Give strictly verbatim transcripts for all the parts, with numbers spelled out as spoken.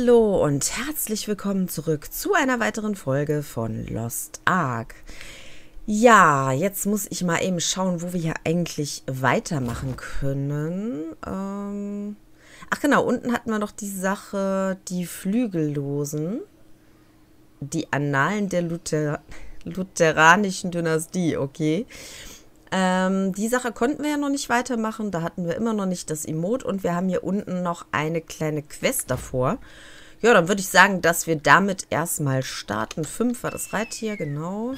Hallo und herzlich willkommen zurück zu einer weiteren Folge von Lost Ark. Ja, jetzt muss ich mal eben schauen, wo wir hier eigentlich weitermachen können. Ähm Ach genau, unten hatten wir noch die Sache, die Flügellosen. Die Annalen der Luther lutheranischen Dynastie, okay. Ähm, die Sache konnten wir ja noch nicht weitermachen. Da hatten wir immer noch nicht das Emote. Und wir haben hier unten noch eine kleine Quest davor. Ja, dann würde ich sagen, dass wir damit erstmal starten. fünf war das Reittier, genau.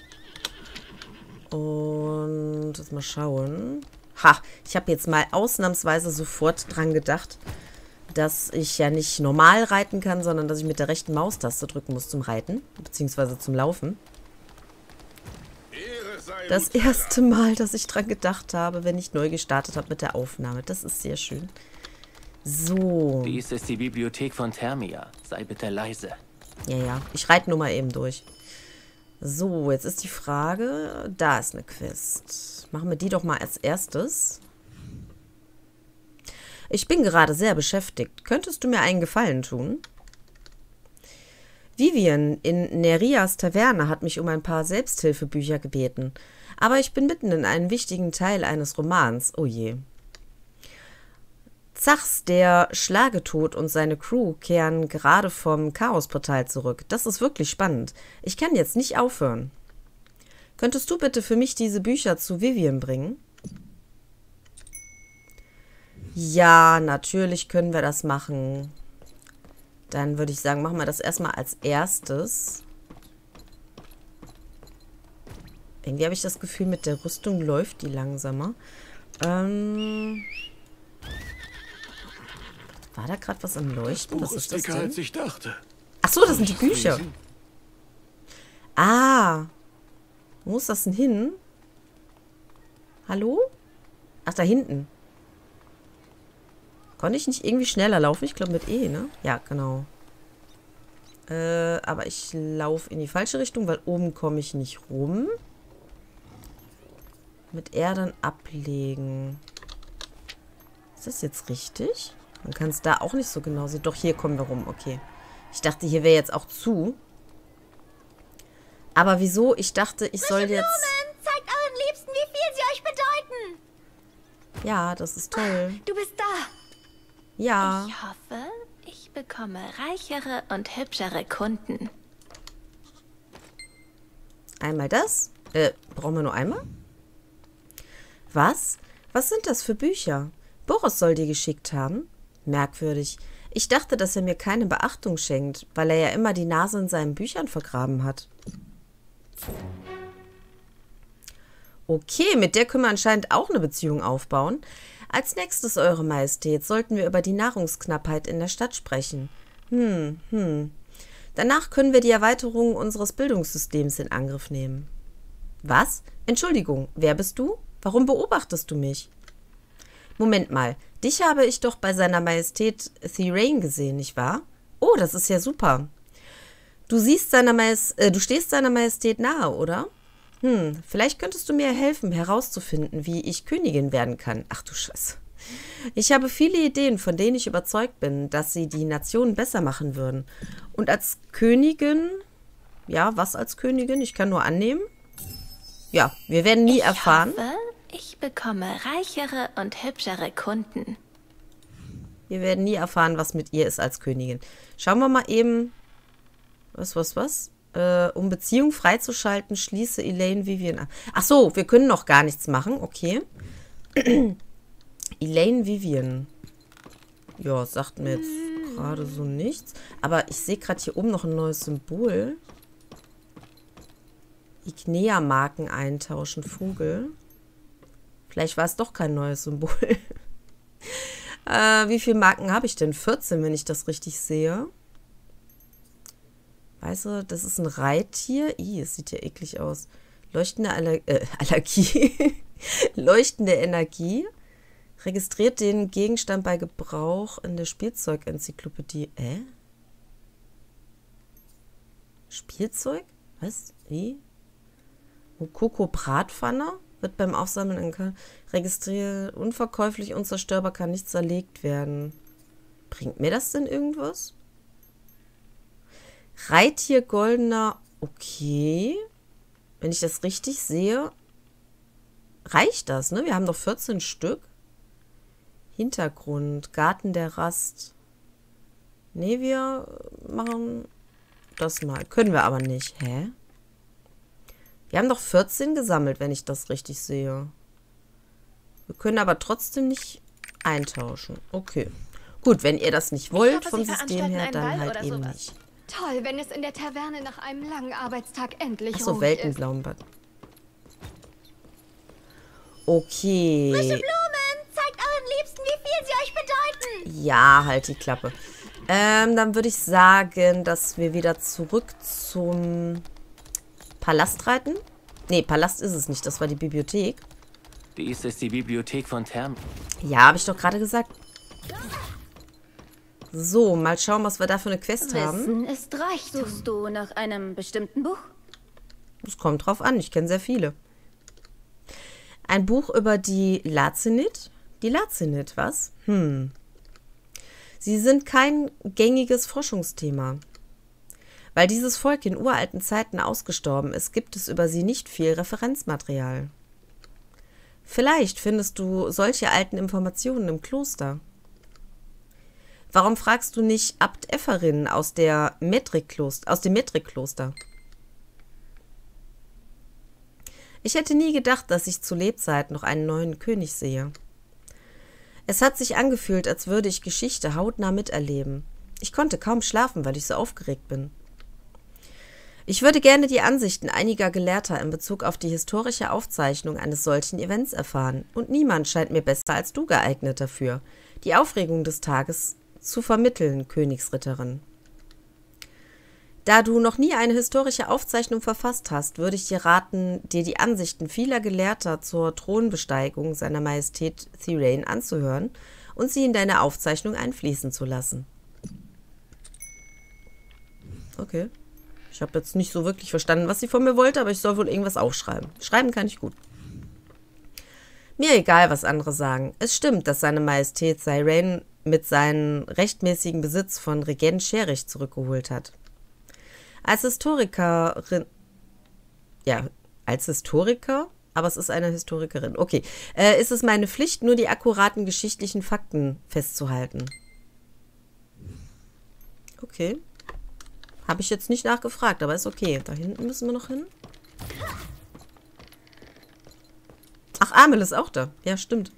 Und jetzt mal schauen. Ha, ich habe jetzt mal ausnahmsweise sofort dran gedacht, dass ich ja nicht normal reiten kann, sondern dass ich mit der rechten Maustaste drücken muss zum Reiten. Beziehungsweise zum Laufen. Das erste Mal, dass ich dran gedacht habe, wenn ich neu gestartet habe mit der Aufnahme. Das ist sehr schön. So. Dies ist die Bibliothek von Thermia. Sei bitte leise. Ja, ja. Ich reite nur mal eben durch. So, jetzt ist die Frage. Da ist eine Quest. Machen wir die doch mal als erstes. Ich bin gerade sehr beschäftigt. Könntest du mir einen Gefallen tun? Vivian in Nerias Taverne hat mich um ein paar Selbsthilfebücher gebeten. Aber ich bin mitten in einem wichtigen Teil eines Romans. Oh je. Zachs, der Schlagetod und seine Crew kehren gerade vom Chaosportal zurück. Das ist wirklich spannend. Ich kann jetzt nicht aufhören. Könntest du bitte für mich diese Bücher zu Vivian bringen? Ja, natürlich können wir das machen. Dann würde ich sagen, machen wir das erstmal als erstes. Irgendwie habe ich das Gefühl, mit der Rüstung läuft die langsamer. Ähm War da gerade was am Leuchten? Was ist das denn? Als ich dachte. Ach so, das sind die Bücher. Ah. Wo muss das denn hin? Hallo? Ach, da hinten. Konnte ich nicht irgendwie schneller laufen? Ich glaube mit E, ne? Ja, genau. Äh, aber ich laufe in die falsche Richtung, weil oben komme ich nicht rum. Mit R dann ablegen. Ist das jetzt richtig? Man kann es da auch nicht so genau sehen. Doch, hier kommen wir rum. Okay. Ich dachte, hier wäre jetzt auch zu. Aber wieso? Ich dachte, ich soll jetzt... Blumen! Zeigt euren Liebsten, wie viel sie euch bedeuten! Ja, das ist toll. Du bist da! Ja. Ich hoffe, ich bekomme reichere und hübschere Kunden. Einmal das. Äh, brauchen wir nur einmal? Was? Was sind das für Bücher? Boris soll die geschickt haben? Merkwürdig. Ich dachte, dass er mir keine Beachtung schenkt, weil er ja immer die Nase in seinen Büchern vergraben hat. Okay, mit der können wir anscheinend auch eine Beziehung aufbauen. Als nächstes, Eure Majestät, sollten wir über die Nahrungsknappheit in der Stadt sprechen. Hm, hm. Danach können wir die Erweiterung unseres Bildungssystems in Angriff nehmen. Was? Entschuldigung, wer bist du? Warum beobachtest du mich? Moment mal, dich habe ich doch bei seiner Majestät Thirain gesehen, nicht wahr? Oh, das ist ja super. Du siehst seiner Majestät, äh, du stehst seiner Majestät nahe, oder? Hm, vielleicht könntest du mir helfen, herauszufinden, wie ich Königin werden kann. Ach du Scheiße. Ich habe viele Ideen, von denen ich überzeugt bin, dass sie die Nation besser machen würden. Und als Königin, ja, was als Königin? Ich kann nur annehmen. Ja, wir werden nie ich erfahren. Hoffe, ich bekomme reichere und hübschere Kunden. Wir werden nie erfahren, was mit ihr ist als Königin. Schauen wir mal eben. Was, was, was? Äh, um Beziehung freizuschalten, schließe Elaine Vivian an. Ach so, wir können noch gar nichts machen. Okay. Elaine Vivian. Ja, sagt mir jetzt gerade so nichts. Aber ich sehe gerade hier oben noch ein neues Symbol. Ignea-Marken eintauschen, Vogel. Vielleicht war es doch kein neues Symbol. äh, wie viele Marken habe ich denn? vierzehn, wenn ich das richtig sehe. Weißt du, das ist ein Reittier. Ih, es sieht ja eklig aus. Leuchtende Aller äh, Allergie. Leuchtende Energie. Registriert den Gegenstand bei Gebrauch in der Spielzeugenzyklopädie. Äh? Spielzeug? Was? Wie? Mokoko Bratpfanne? Wird beim Aufsammeln in K registriert. Unverkäuflich, unzerstörbar, kann nicht zerlegt werden. Bringt mir das denn irgendwas? Reittier goldener. Okay. Wenn ich das richtig sehe, reicht das, ne? Wir haben doch vierzehn Stück. Hintergrund, Garten der Rast. Ne, wir machen das mal. Können wir aber nicht. Hä? Wir haben doch vierzehn gesammelt, wenn ich das richtig sehe. Wir können aber trotzdem nicht eintauschen. Okay. Gut, wenn ihr das nicht wollt hoffe, vom Sie System her, veranstalten dann einen Ball halt oder eben sowas. nicht. Toll, wenn es in der Taverne nach einem langen Arbeitstag endlich Achso, ruhig ist. Weltenblaumbad. Okay. Blumen, zeigt euren Liebsten, wie viel sie euch bedeuten. Ja, halt die Klappe. Ähm, dann würde ich sagen, dass wir wieder zurück zum Palast reiten. Nee, Palast ist es nicht. Das war die Bibliothek. Dies ist die Bibliothek von Thermia. Ja, habe ich doch gerade gesagt. So, mal schauen, was wir da für eine Quest haben. Wissen ist Reichtum. Suchst du nach einem bestimmten Buch? Es kommt drauf an. Ich kenne sehr viele. Ein Buch über die Lazinit? Die Lazinit, was? Hm. Sie sind kein gängiges Forschungsthema. Weil dieses Volk in uralten Zeiten ausgestorben ist, gibt es über sie nicht viel Referenzmaterial. Vielleicht findest du solche alten Informationen im Kloster. Warum fragst du nicht Abt Efferin aus, der Metrik-Kloster, aus dem Metrik-Kloster? Ich hätte nie gedacht, dass ich zu Lebzeiten noch einen neuen König sehe. Es hat sich angefühlt, als würde ich Geschichte hautnah miterleben. Ich konnte kaum schlafen, weil ich so aufgeregt bin. Ich würde gerne die Ansichten einiger Gelehrter in Bezug auf die historische Aufzeichnung eines solchen Events erfahren, und niemand scheint mir besser als du geeignet dafür, die Aufregung des Tages zu vermitteln, Königsritterin. Da du noch nie eine historische Aufzeichnung verfasst hast, würde ich dir raten, dir die Ansichten vieler Gelehrter zur Thronbesteigung seiner Majestät Thirain anzuhören und sie in deine Aufzeichnung einfließen zu lassen. Okay. Ich habe jetzt nicht so wirklich verstanden, was sie von mir wollte, aber ich soll wohl irgendwas aufschreiben. Schreiben kann ich gut. Mir egal, was andere sagen. Es stimmt, dass seine Majestät Thirain mit seinem rechtmäßigen Besitz von Regent Sherich zurückgeholt hat. Als Historikerin, ja, als Historiker, aber es ist eine Historikerin, okay, äh, ist es meine Pflicht, nur die akkuraten geschichtlichen Fakten festzuhalten. Okay. Habe ich jetzt nicht nachgefragt, aber ist okay. Da hinten müssen wir noch hin. Ach, Amel ist auch da. Ja, stimmt.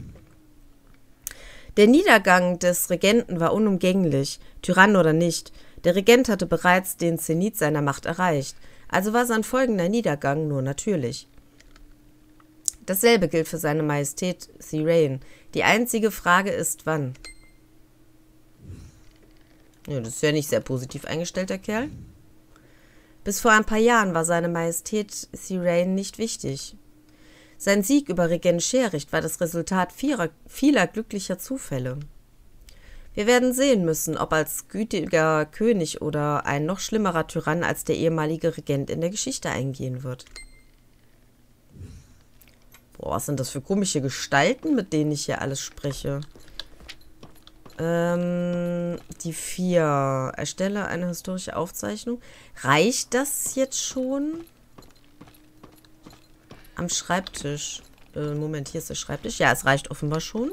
Der Niedergang des Regenten war unumgänglich, Tyrann oder nicht. Der Regent hatte bereits den Zenit seiner Macht erreicht, also war sein folgender Niedergang nur natürlich. Dasselbe gilt für seine Majestät Thirain. Die einzige Frage ist, wann. Ja, das ist ja nicht sehr positiv eingestellt, der Kerl. Bis vor ein paar Jahren war seine Majestät Thirain nicht wichtig. Sein Sieg über Regent Sherich war das Resultat vieler, vieler glücklicher Zufälle. Wir werden sehen müssen, ob als gütiger König oder ein noch schlimmerer Tyrann als der ehemalige Regent in der Geschichte eingehen wird. Boah, was sind das für komische Gestalten, mit denen ich hier alles spreche? Ähm, die vier. Erstelle eine historische Aufzeichnung. Reicht das jetzt schon? Am Schreibtisch. Äh, Moment, hier ist der Schreibtisch. Ja, es reicht offenbar schon.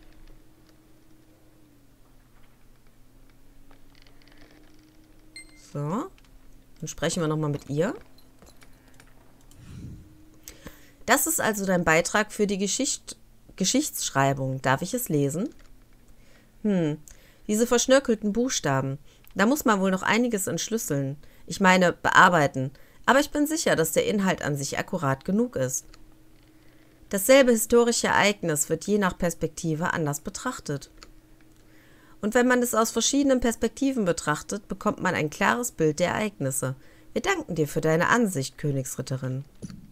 So. Dann sprechen wir nochmal mit ihr. Das ist also dein Beitrag für die Geschicht Geschichtsschreibung. Darf ich es lesen? Hm, diese verschnörkelten Buchstaben. Da muss man wohl noch einiges entschlüsseln. Ich meine, bearbeiten. Aber ich bin sicher, dass der Inhalt an sich akkurat genug ist. Dasselbe historische Ereignis wird je nach Perspektive anders betrachtet. Und wenn man es aus verschiedenen Perspektiven betrachtet, bekommt man ein klares Bild der Ereignisse. Wir danken dir für deine Ansicht, Königsritterin.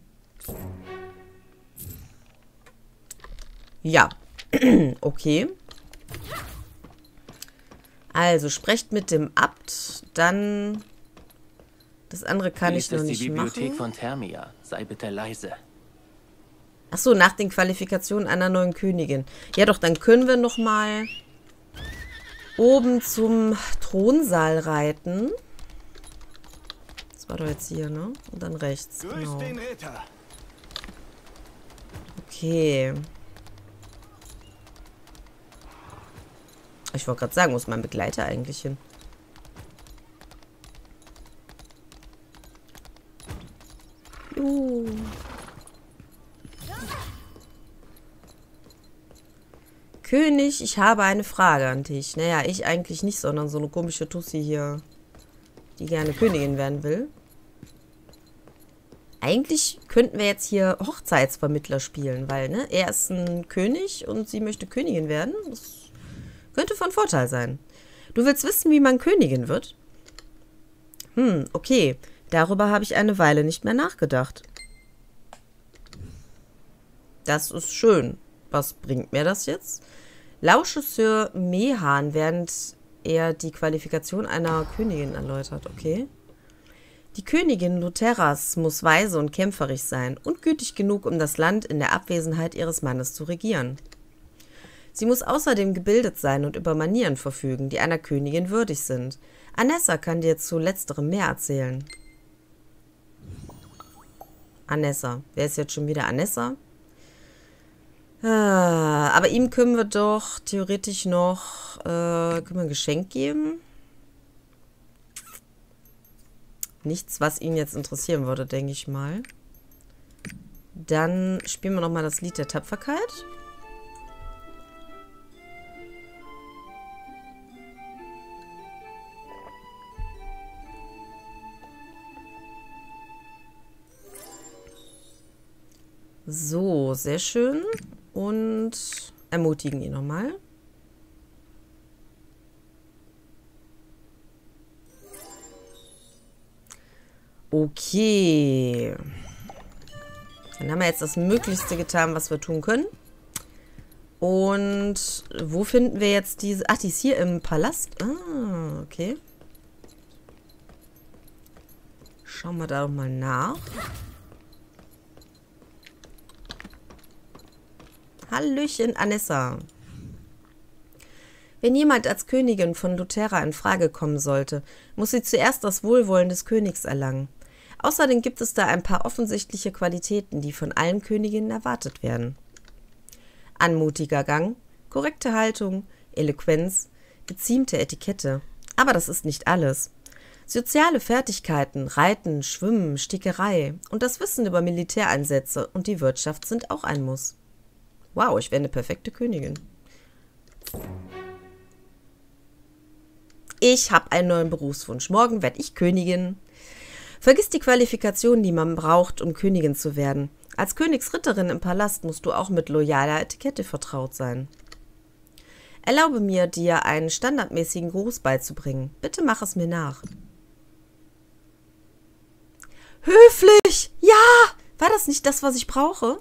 Ja, okay. Also, sprecht mit dem Abt, dann... Das andere kann ich noch nicht machen. Dies ist die Bibliothek von Thermia. Sei bitte leise. Achso, nach den Qualifikationen einer neuen Königin. Ja doch, dann können wir noch mal... oben zum Thronsaal reiten. Das war doch jetzt hier, ne? Und dann rechts, Grüß genau. den Ritter. Okay. Ich wollte gerade sagen, wo ist mein Begleiter eigentlich hin? Juhu. König, ich habe eine Frage an dich. Naja, ich eigentlich nicht, sondern so eine komische Tussi hier, die gerne Königin werden will. Eigentlich könnten wir jetzt hier Hochzeitsvermittler spielen, weil, ne, er ist ein König und sie möchte Königin werden. Das könnte von Vorteil sein. Du willst wissen, wie man Königin wird? Hm, okay. Darüber habe ich eine Weile nicht mehr nachgedacht. Das ist schön. Was bringt mir das jetzt? Lausche Sir Mehan, während er die Qualifikation einer Königin erläutert. Okay. Die Königin Luterras muss weise und kämpferisch sein und gütig genug, um das Land in der Abwesenheit ihres Mannes zu regieren. Sie muss außerdem gebildet sein und über Manieren verfügen, die einer Königin würdig sind. Anessa kann dir zu letzterem mehr erzählen. Anessa. Wer ist jetzt schon wieder Anessa? Ah, aber ihm können wir doch theoretisch noch äh, können wir ein Geschenk geben. Nichts, was ihn jetzt interessieren würde, denke ich mal. Dann spielen wir nochmal das Lied der Tapferkeit. So, sehr schön. Und ermutigen ihn nochmal. Okay. Dann haben wir jetzt das Möglichste getan, was wir tun können. Und wo finden wir jetzt diese... Ach, die ist hier im Palast. Ah, okay. Schauen wir da doch mal nach. Hallöchen, Anessa. Wenn jemand als Königin von Luterra in Frage kommen sollte, muss sie zuerst das Wohlwollen des Königs erlangen. Außerdem gibt es da ein paar offensichtliche Qualitäten, die von allen Königinnen erwartet werden. Anmutiger Gang, korrekte Haltung, Eloquenz, geziemte Etikette. Aber das ist nicht alles. Soziale Fertigkeiten, Reiten, Schwimmen, Stickerei und das Wissen über Militäreinsätze und die Wirtschaft sind auch ein Muss. Wow, ich wäre eine perfekte Königin. Ich habe einen neuen Berufswunsch. Morgen werde ich Königin. Vergiss die Qualifikationen, die man braucht, um Königin zu werden. Als Königsritterin im Palast musst du auch mit loyaler Etikette vertraut sein. Erlaube mir, dir einen standardmäßigen Gruß beizubringen. Bitte mach es mir nach. Höflich! Ja! War das nicht das, was ich brauche?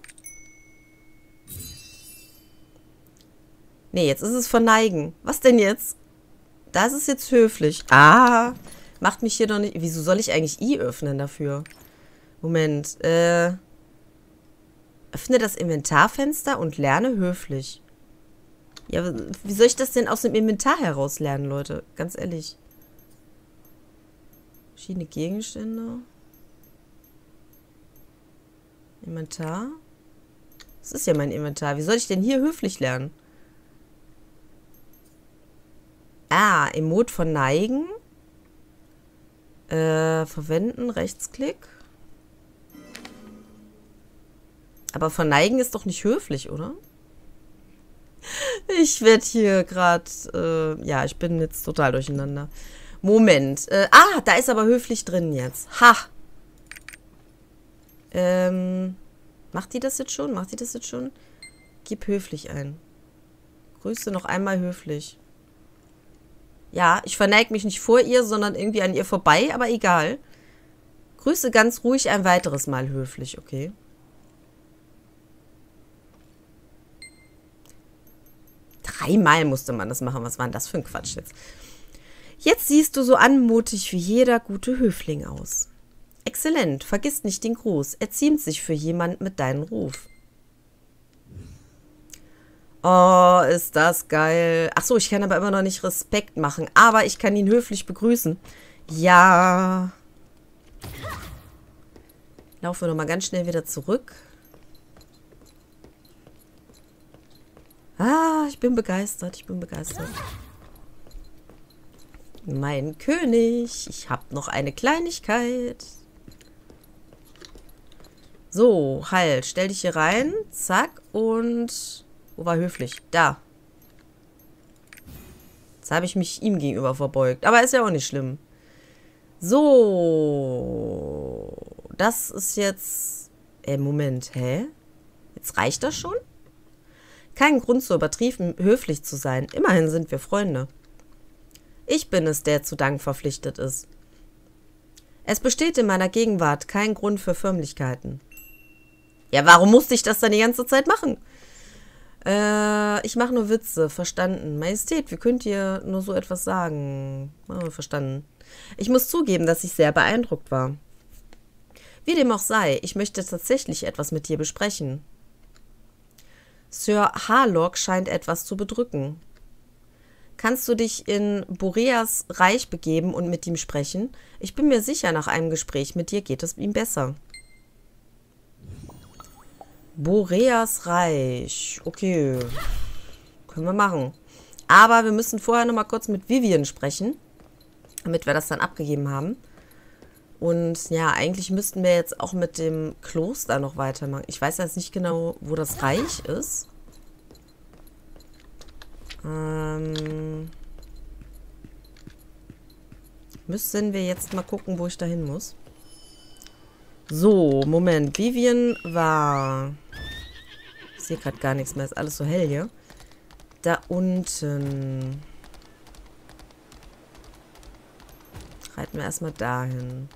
Nee, jetzt ist es verneigen. Was denn jetzt? Das ist jetzt höflich. Ah, macht mich hier doch nicht... Wieso soll ich eigentlich I öffnen dafür? Moment, äh... Öffne das Inventarfenster und lerne höflich. Ja, wie soll ich das denn aus dem Inventar heraus lernen, Leute? Ganz ehrlich. Verschiedene Gegenstände. Inventar. Das ist ja mein Inventar. Wie soll ich denn hier höflich lernen? Ah, Emot verneigen. Äh, verwenden, Rechtsklick. Aber verneigen ist doch nicht höflich, oder? Ich werde hier gerade, äh, ja, ich bin jetzt total durcheinander. Moment. Äh, ah, da ist aber höflich drin jetzt. Ha! Ähm, macht die das jetzt schon? Macht die das jetzt schon? Gib höflich ein. Grüße noch einmal höflich. Ja, ich verneige mich nicht vor ihr, sondern irgendwie an ihr vorbei, aber egal. Grüße ganz ruhig ein weiteres Mal höflich, okay. Dreimal musste man das machen. Was war denn das für ein Quatsch jetzt? Jetzt siehst du so anmutig wie jeder gute Höfling aus. Exzellent, vergiss nicht den Gruß. Er ziemt sich für jemand mit deinem Ruf. Oh, ist das geil. Ach so, ich kann aber immer noch nicht Respekt machen. Aber ich kann ihn höflich begrüßen. Ja. Laufen wir nochmal ganz schnell wieder zurück. Ah, ich bin begeistert, ich bin begeistert. Mein König, ich habe noch eine Kleinigkeit. So, halt, stell dich hier rein. Zack, und... Wo war höflich? Da. Jetzt habe ich mich ihm gegenüber verbeugt. Aber ist ja auch nicht schlimm. So. Das ist jetzt... Äh, Moment, hä? Jetzt reicht das schon? Kein Grund, so übertrieben höflich zu sein. Immerhin sind wir Freunde. Ich bin es, der zu Dank verpflichtet ist. Es besteht in meiner Gegenwart kein Grund für Förmlichkeiten. Ja, warum musste ich das dann die ganze Zeit machen? Äh, ich mache nur Witze. Verstanden. Majestät, wie könnt ihr nur so etwas sagen? Oh, verstanden. Ich muss zugeben, dass ich sehr beeindruckt war. Wie dem auch sei, ich möchte tatsächlich etwas mit dir besprechen. Sir Harlock scheint etwas zu bedrücken. Kannst du dich in Boreas Reich begeben und mit ihm sprechen? Ich bin mir sicher, nach einem Gespräch mit dir geht es ihm besser. Boreas Reich. Okay. Können wir machen. Aber wir müssen vorher noch mal kurz mit Vivian sprechen, damit wir das dann abgegeben haben. Und ja, eigentlich müssten wir jetzt auch mit dem Kloster noch weitermachen. Ich weiß jetzt nicht genau, wo das Reich ist. Ähm, müssen wir jetzt mal gucken, wo ich da hin muss. So, Moment. Vivian war... Ich sehe gerade gar nichts mehr. Ist alles so hell hier. Da unten. Reiten wir erstmal dahin.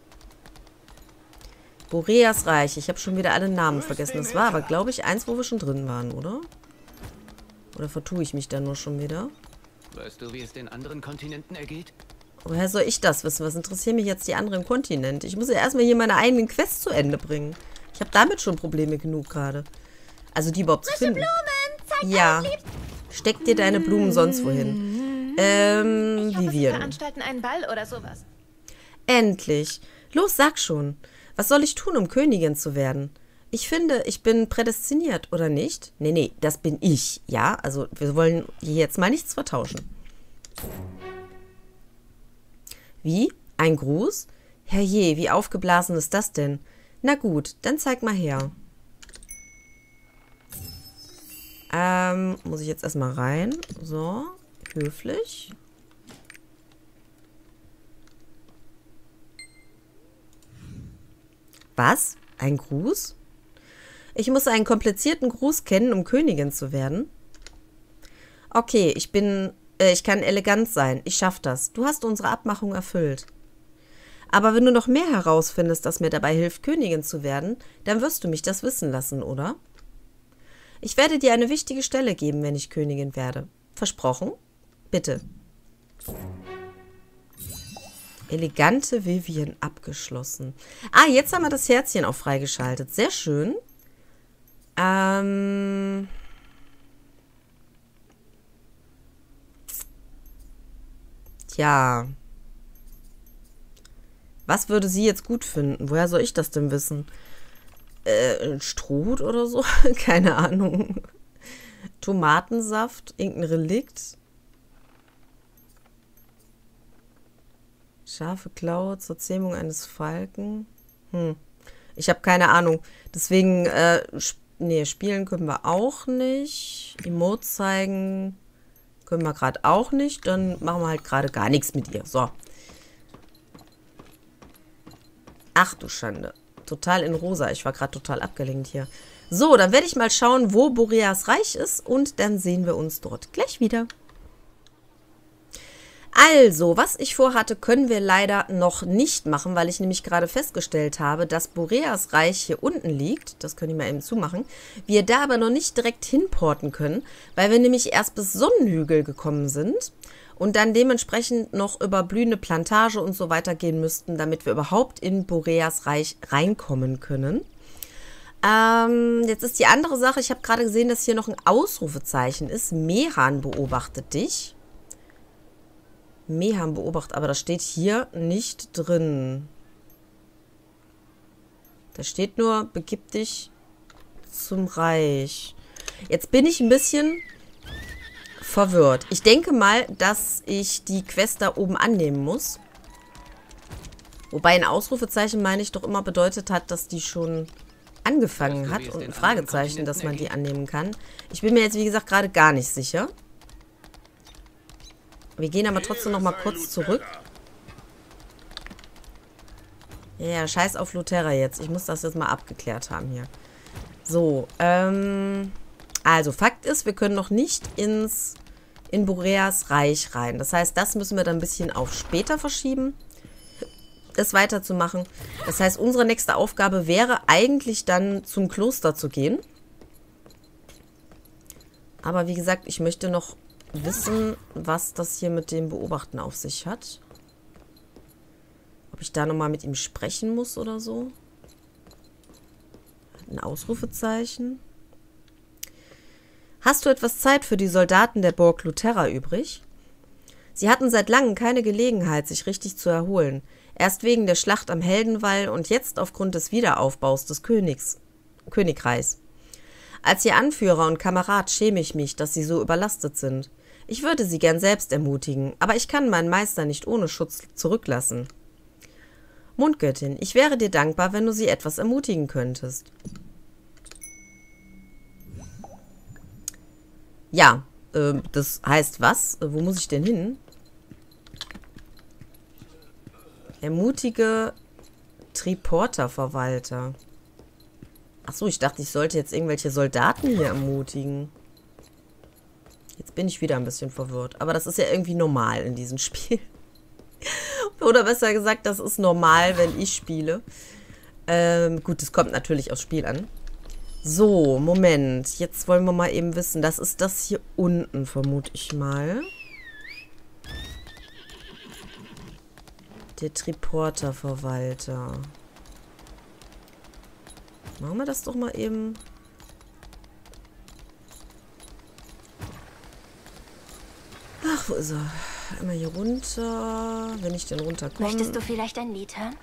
Boreas Reich. Ich habe schon wieder alle Namen vergessen. Das war aber, glaube ich, eins, wo wir schon drin waren, oder? Oder vertue ich mich da nur schon wieder? Weißt du, wie es den anderen Kontinenten ergeht? Woher soll ich das wissen? Was interessieren mich jetzt die anderen Kontinente? Ich muss ja erstmal hier meine eigenen Quests zu Ende bringen. Ich habe damit schon Probleme genug gerade. Also die überhaupt zu finden. Ja. Steck dir deine Blumen sonst wohin. Ähm, Ich hoffe, Sie Vivian. veranstalten einen Ball oder sowas. Endlich. Los, sag schon. Was soll ich tun, um Königin zu werden? Ich finde, ich bin prädestiniert, oder nicht? Nee, nee, das bin ich, ja? Also, wir wollen hier jetzt mal nichts vertauschen. Wie? Ein Gruß? Herrje, wie aufgeblasen ist das denn? Na gut, dann zeig mal her. Ähm, muss ich jetzt erstmal rein. So, höflich. Was? Ein Gruß? Ich muss einen komplizierten Gruß kennen, um Königin zu werden. Okay, ich bin... Äh, ich kann elegant sein. Ich schaff das. Du hast unsere Abmachung erfüllt. Aber wenn du noch mehr herausfindest, das mir dabei hilft, Königin zu werden, dann wirst du mich das wissen lassen, oder? Ich werde dir eine wichtige Stelle geben, wenn ich Königin werde. Versprochen? Bitte. Elegante Vivian abgeschlossen. Ah, jetzt haben wir das Herzchen auch freigeschaltet. Sehr schön. Ähm... Tja. Was würde sie jetzt gut finden? Woher soll ich das denn wissen? Äh, Stroh oder so? Keine Ahnung. Tomatensaft? Irgendein Relikt? Scharfe Klaue zur Zähmung eines Falken? Hm. Ich habe keine Ahnung. Deswegen, äh, sp nee, spielen können wir auch nicht. Emote zeigen können wir gerade auch nicht. Dann machen wir halt gerade gar nichts mit ihr. So. Ach du Schande. Total in rosa. Ich war gerade total abgelenkt hier. So, dann werde ich mal schauen, wo Boreas Reich ist. Und dann sehen wir uns dort gleich wieder. Also, was ich vorhatte, können wir leider noch nicht machen, weil ich nämlich gerade festgestellt habe, dass Boreas Reich hier unten liegt. Das können wir mal eben zumachen. Wir da aber noch nicht direkt hinporten können, weil wir nämlich erst bis Sonnenhügel gekommen sind und dann dementsprechend noch über blühende Plantage und so weiter gehen müssten, damit wir überhaupt in Boreas Reich reinkommen können. Ähm, jetzt ist die andere Sache, ich habe gerade gesehen, dass hier noch ein Ausrufezeichen ist. Mehan beobachtet dich. Mehan beobachtet, aber das steht hier nicht drin. Da steht nur, begib dich zum Reich. Jetzt bin ich ein bisschen verwirrt. Ich denke mal, dass ich die Quest da oben annehmen muss. Wobei ein Ausrufezeichen, meine ich, doch immer bedeutet hat, dass die schon angefangen hat und ein Fragezeichen, dass man die annehmen kann. Ich bin mir jetzt, wie gesagt, gerade gar nicht sicher. Wir gehen aber trotzdem noch mal kurz zurück. Ja, scheiß auf Luterra jetzt. Ich muss das jetzt mal abgeklärt haben hier. So, ähm... also, Fakt ist, wir können noch nicht ins in Boreas Reich rein. Das heißt, das müssen wir dann ein bisschen auf später verschieben, das weiterzumachen. Das heißt, unsere nächste Aufgabe wäre eigentlich dann zum Kloster zu gehen. Aber wie gesagt, ich möchte noch wissen, was das hier mit dem Beobachten auf sich hat. Ob ich da nochmal mit ihm sprechen muss oder so. Ein Ausrufezeichen. Hast du etwas Zeit für die Soldaten der Burg Luterra übrig? Sie hatten seit langem keine Gelegenheit, sich richtig zu erholen. Erst wegen der Schlacht am Heldenwall und jetzt aufgrund des Wiederaufbaus des Königs, Königreichs. Als ihr Anführer und Kamerad schäme ich mich, dass sie so überlastet sind. Ich würde sie gern selbst ermutigen, aber ich kann meinen Meister nicht ohne Schutz zurücklassen. Mondgöttin, ich wäre dir dankbar, wenn du sie etwas ermutigen könntest. Ja, äh, das heißt was? Wo muss ich denn hin? Ermutige Triporter-Verwalter. Achso, ich dachte, ich sollte jetzt irgendwelche Soldaten hier ermutigen. Jetzt bin ich wieder ein bisschen verwirrt. Aber das ist ja irgendwie normal in diesem Spiel. Oder besser gesagt, das ist normal, wenn ich spiele. Ähm, gut, das kommt natürlich aufs Spiel an. So, Moment. Jetzt wollen wir mal eben wissen. Das ist das hier unten, vermute ich mal. Der Triporter-Verwalter. Machen wir das doch mal eben. Ach, wo ist er? Einmal hier runter. Wenn ich denn runterkomme. Möchtest du vielleicht ein Lied hören?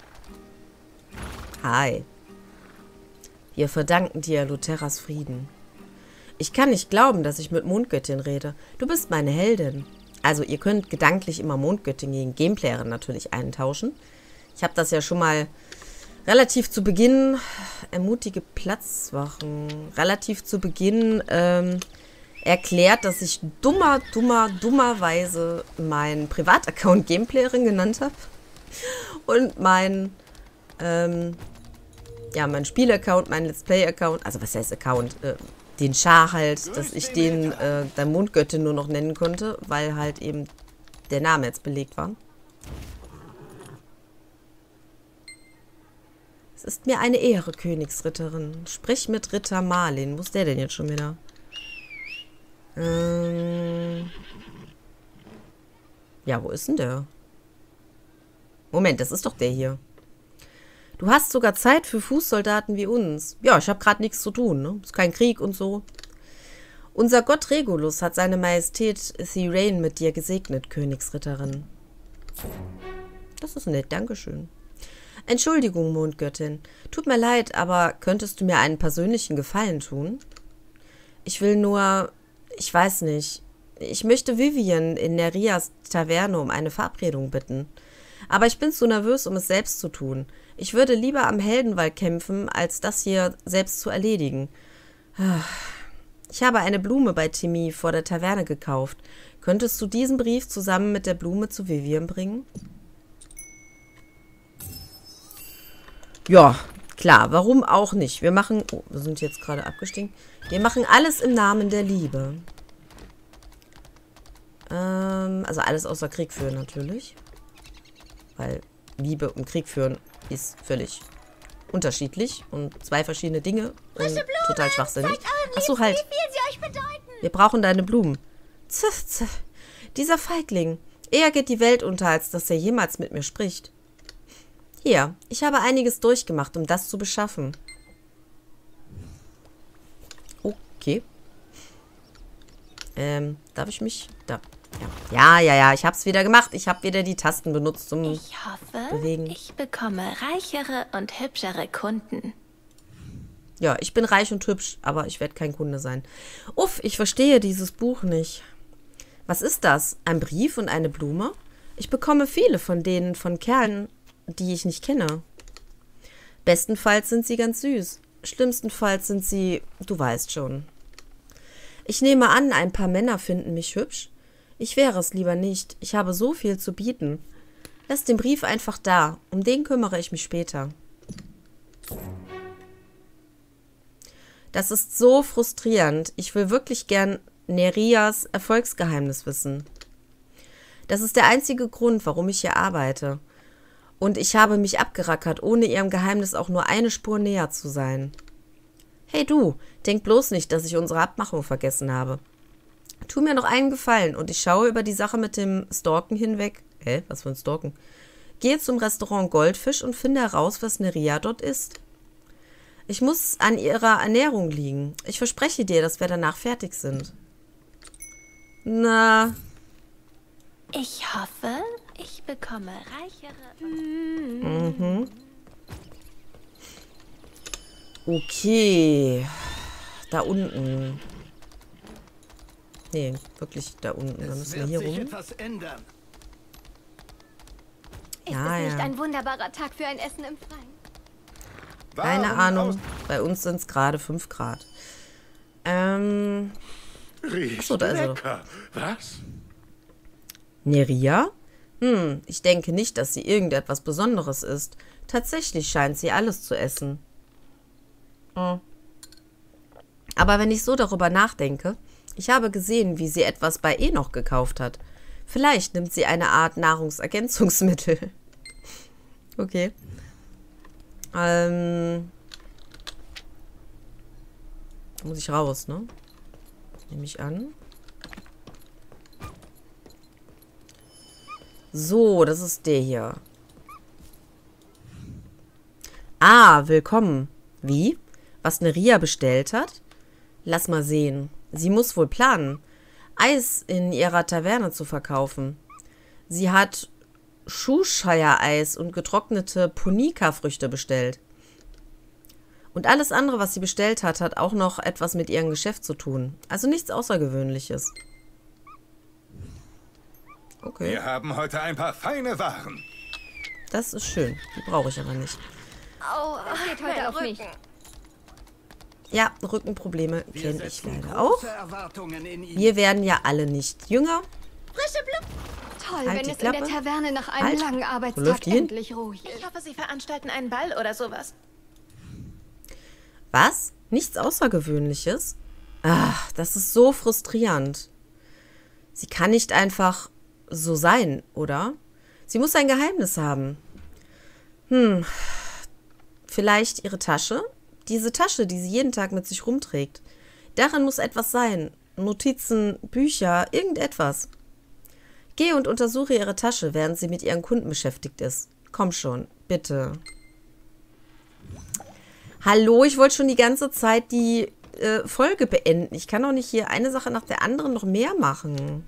Hi. Wir verdanken dir Luterras Frieden. Ich kann nicht glauben, dass ich mit Mondgöttin rede. Du bist meine Heldin. Also ihr könnt gedanklich immer Mondgöttin gegen Gameplayerin natürlich eintauschen. Ich habe das ja schon mal relativ zu Beginn, ermutige Platzwachen, relativ zu Beginn ähm, erklärt, dass ich dummer, dummer, dummerweise meinen Privataccount Gameplayerin genannt habe. Und mein, ähm, ja, mein Spielaccount, mein Let's Play-Account, also was heißt Account, äh, den Char halt, dass ich den äh, der Mondgöttin nur noch nennen konnte, weil halt eben der Name jetzt belegt war. Es ist mir eine Ehre, Königsritterin. Sprich mit Ritter Marlin. Wo ist der denn jetzt schon wieder? Ähm ja, wo ist denn der? Moment, das ist doch der hier. Du hast sogar Zeit für Fußsoldaten wie uns. Ja, ich habe gerade nichts zu tun, ne? Ist kein Krieg und so. Unser Gott Regulus hat seine Majestät Thirain mit dir gesegnet, Königsritterin. Das ist nett, dankeschön. Entschuldigung, Mondgöttin. Tut mir leid, aber könntest du mir einen persönlichen Gefallen tun? Ich will nur... Ich weiß nicht. Ich möchte Vivian in Nerias Taverne um eine Verabredung bitten. Aber ich bin zu nervös, um es selbst zu tun. Ich würde lieber am Heldenwall kämpfen, als das hier selbst zu erledigen. Ich habe eine Blume bei Timmy vor der Taverne gekauft. Könntest du diesen Brief zusammen mit der Blume zu Vivian bringen? Ja, klar, warum auch nicht? Wir machen... Oh, wir sind jetzt gerade abgestiegen. Wir machen alles im Namen der Liebe. Ähm, also alles außer Krieg führen natürlich. Weil Liebe und Krieg führen ist völlig unterschiedlich und zwei verschiedene Dinge und total schwachsinnig. Achso, halt. Wie viel sie euch bedeuten. Wir brauchen deine Blumen. Ziff, ziff. Dieser Feigling. Eher geht die Welt unter, als dass er jemals mit mir spricht. Hier, ich habe einiges durchgemacht, um das zu beschaffen. Okay. Ähm, darf ich mich... Da. Ja, ja, ja, ich hab's wieder gemacht. Ich habe wieder die Tasten benutzt zum Ich hoffe, Bewegen. ich bekomme reichere und hübschere Kunden. Ja, ich bin reich und hübsch, aber ich werde kein Kunde sein. Uff, ich verstehe dieses Buch nicht. Was ist das? Ein Brief und eine Blume? Ich bekomme viele von denen von Kerlen, die ich nicht kenne. Bestenfalls sind sie ganz süß. Schlimmstenfalls sind sie, du weißt schon. Ich nehme an, ein paar Männer finden mich hübsch. Ich wäre es lieber nicht. Ich habe so viel zu bieten. Lass den Brief einfach da. Um den kümmere ich mich später. Das ist so frustrierend. Ich will wirklich gern Nerias Erfolgsgeheimnis wissen. Das ist der einzige Grund, warum ich hier arbeite. Und ich habe mich abgerackert, ohne ihrem Geheimnis auch nur eine Spur näher zu sein. Hey du, denk bloß nicht, dass ich unsere Abmachung vergessen habe. Tu mir noch einen Gefallen und ich schaue über die Sache mit dem Stalken hinweg. Hä, was für ein Stalken? Gehe zum Restaurant Goldfisch und finde heraus, was Neria dort isst. Ich muss an ihrer Ernährung liegen. Ich verspreche dir, dass wir danach fertig sind. Na. Ich hoffe, ich bekomme reichere... Mhm. Okay. Da unten. Nee, wirklich da unten. Da müssen wir hier rum. Etwas ändern. Ist Ja, es nicht ja. ein wunderbarer Tag für ein Essen im Freien? Keine Warum Ahnung. Bei uns sind es gerade fünf Grad. Ähm. Riecht Achso, da ist er. lecker. Was? Neria? Hm, ich denke nicht, dass sie irgendetwas Besonderes ist. Tatsächlich scheint sie alles zu essen. Hm. Aber wenn ich so darüber nachdenke, ich habe gesehen, wie sie etwas bei Enoch gekauft hat. Vielleicht nimmt sie eine Art Nahrungsergänzungsmittel. Okay. Ähm. Da muss ich raus, ne? Nehme ich an. So, das ist der hier. Ah, willkommen. Wie? Was Neria bestellt hat? Lass mal sehen. Sie muss wohl planen, Eis in ihrer Taverne zu verkaufen. Sie hat Schuhshire-Eis und getrocknete Punika-Früchte bestellt. Und alles andere, was sie bestellt hat, hat auch noch etwas mit ihrem Geschäft zu tun. Also nichts Außergewöhnliches. Okay. Wir haben heute ein paar feine Waren. Das ist schön. Die brauche ich aber nicht. Oh, es geht heute auf mich. Ja, Rückenprobleme Wir kenne ich setzen leider auch. große Erwartungen in ihn. Wir werden ja alle nicht jünger. Frische Blumen. Toll, Halt wenn die es in der Klappe. Taverne nach einem Halt. langen Wo läuft Arbeitstag die hin? endlich ruhig ist. Ich hoffe, Sie veranstalten einen Ball oder sowas. Was? Nichts Außergewöhnliches? Ach, das ist so frustrierend. Sie kann nicht einfach so sein, oder? Sie muss ein Geheimnis haben. Hm. Vielleicht ihre Tasche? Diese Tasche, die sie jeden Tag mit sich rumträgt. Darin muss etwas sein. Notizen, Bücher, irgendetwas. Geh und untersuche ihre Tasche, während sie mit ihren Kunden beschäftigt ist. Komm schon, bitte. Hallo, ich wollte schon die ganze Zeit die äh, Folge beenden. Ich kann doch nicht hier eine Sache nach der anderen noch mehr machen.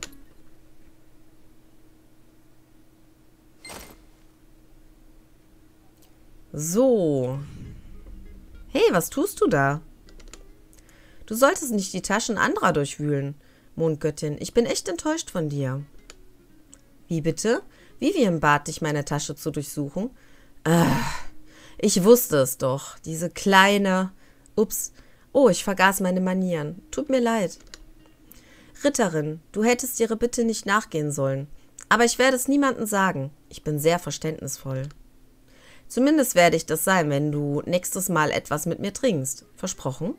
So. Hey, was tust du da? Du solltest nicht die Taschen anderer durchwühlen, Mondgöttin. Ich bin echt enttäuscht von dir. Wie bitte? Vivian bat dich, meine Tasche zu durchsuchen. Ah, ich wusste es doch. Diese kleine... Ups. Oh, ich vergaß meine Manieren. Tut mir leid. Ritterin, du hättest ihre Bitte nicht nachgehen sollen. Aber ich werde es niemandem sagen. Ich bin sehr verständnisvoll. Zumindest werde ich das sein, wenn du nächstes Mal etwas mit mir trinkst. Versprochen?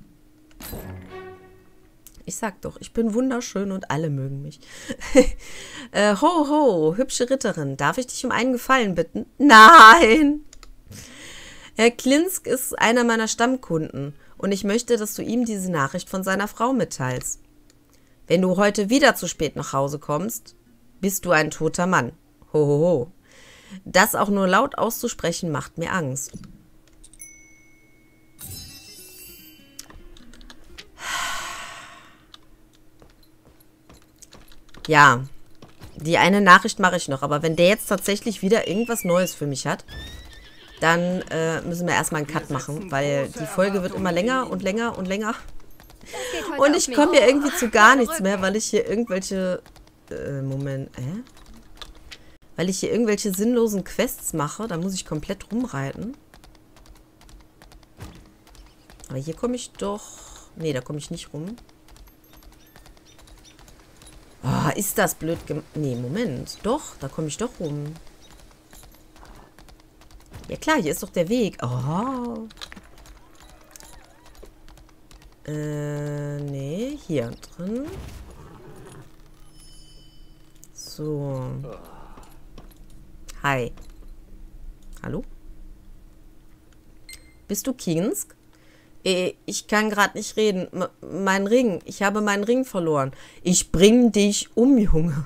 Ich sag doch, ich bin wunderschön und alle mögen mich. äh, ho, ho, hübsche Ritterin, darf ich dich um einen Gefallen bitten? Nein! Herr Klinsk ist einer meiner Stammkunden und ich möchte, dass du ihm diese Nachricht von seiner Frau mitteilst. Wenn du heute wieder zu spät nach Hause kommst, bist du ein toter Mann. Ho, ho, ho. Das auch nur laut auszusprechen macht mir Angst. Ja, die eine Nachricht mache ich noch, aber wenn der jetzt tatsächlich wieder irgendwas Neues für mich hat, dann äh, müssen wir erstmal einen Cut machen, weil die Folge wird immer länger und länger und länger. Und ich komme hier irgendwie zu gar nichts mehr, weil ich hier irgendwelche... Äh, Moment, äh? Weil ich hier irgendwelche sinnlosen Quests mache. Da muss ich komplett rumreiten. Aber hier komme ich doch... Nee, da komme ich nicht rum. Oh, ist das blöd gemacht? Nee, Moment. Doch, da komme ich doch rum. Ja klar, hier ist doch der Weg. Oh. Äh, nee, hier drin. So. Hi. Hallo? Bist du Kinsk? Äh, ich kann gerade nicht reden. M mein Ring. Ich habe meinen Ring verloren. Ich bring dich um, Junge.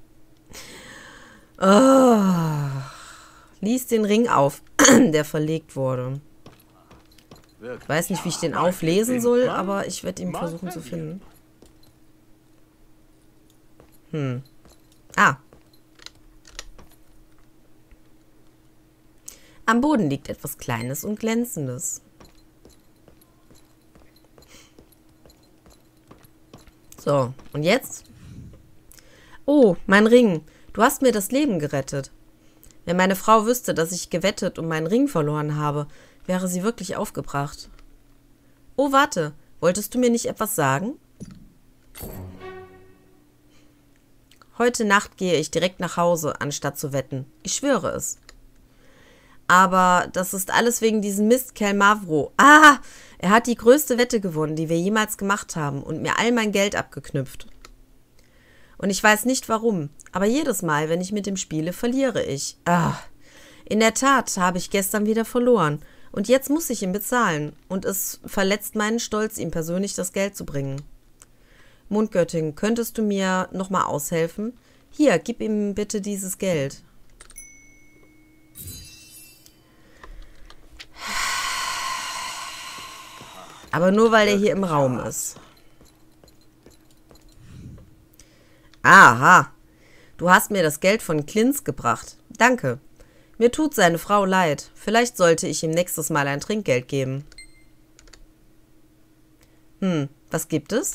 Oh. Lies den Ring auf, der verlegt wurde. Ich weiß nicht, wie ich den auflesen soll, aber ich werde ihn versuchen zu finden. Hm. Ah. Am Boden liegt etwas Kleines und Glänzendes. So, und jetzt? Oh, mein Ring. Du hast mir das Leben gerettet. Wenn meine Frau wüsste, dass ich gewettet und meinen Ring verloren habe, wäre sie wirklich aufgebracht. Oh, warte. Wolltest du mir nicht etwas sagen? Heute Nacht gehe ich direkt nach Hause, anstatt zu wetten. Ich schwöre es. Aber das ist alles wegen diesem Mistkerl Mavro. Ah, er hat die größte Wette gewonnen, die wir jemals gemacht haben und mir all mein Geld abgeknüpft. Und ich weiß nicht warum, aber jedes Mal, wenn ich mit ihm spiele, verliere ich. Ah, in der Tat habe ich gestern wieder verloren und jetzt muss ich ihn bezahlen und es verletzt meinen Stolz, ihm persönlich das Geld zu bringen. Mondgöttin, könntest du mir nochmal aushelfen? Hier, gib ihm bitte dieses Geld. Aber nur, weil er hier im Raum ist. Aha. Du hast mir das Geld von Klins gebracht. Danke. Mir tut seine Frau leid. Vielleicht sollte ich ihm nächstes Mal ein Trinkgeld geben. Hm, was gibt es?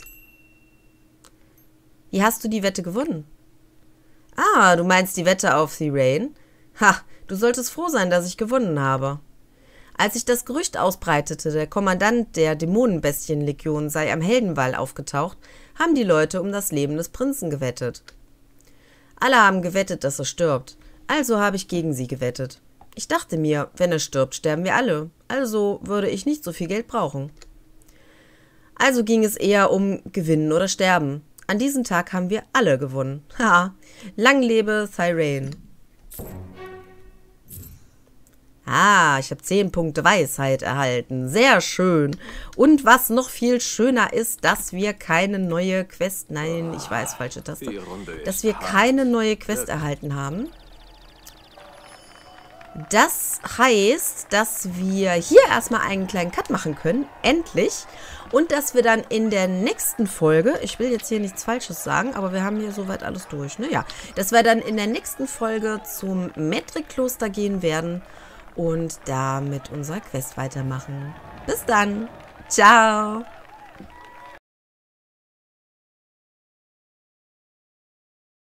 Wie hast du die Wette gewonnen? Ah, du meinst die Wette auf Thirain? Ha, du solltest froh sein, dass ich gewonnen habe. Als sich das Gerücht ausbreitete, der Kommandant der Dämonenbestienlegion sei am Heldenwall aufgetaucht, haben die Leute um das Leben des Prinzen gewettet. Alle haben gewettet, dass er stirbt. Also habe ich gegen sie gewettet. Ich dachte mir, wenn er stirbt, sterben wir alle. Also würde ich nicht so viel Geld brauchen. Also ging es eher um Gewinnen oder Sterben. An diesem Tag haben wir alle gewonnen. Haha, lang lebe Thirain. Ah, ich habe zehn Punkte Weisheit erhalten. Sehr schön. Und was noch viel schöner ist, dass wir keine neue Quest... Nein, ich weiß, falsche Taste. Dass wir keine neue Quest erhalten haben. Das heißt, dass wir hier erstmal einen kleinen Cut machen können. Endlich. Und dass wir dann in der nächsten Folge... Ich will jetzt hier nichts Falsches sagen, aber wir haben hier soweit alles durch, ne? Ja. Dass wir dann in der nächsten Folge zum Metric-Kloster gehen werden und da mit unserer Quest weitermachen. Bis dann. Ciao.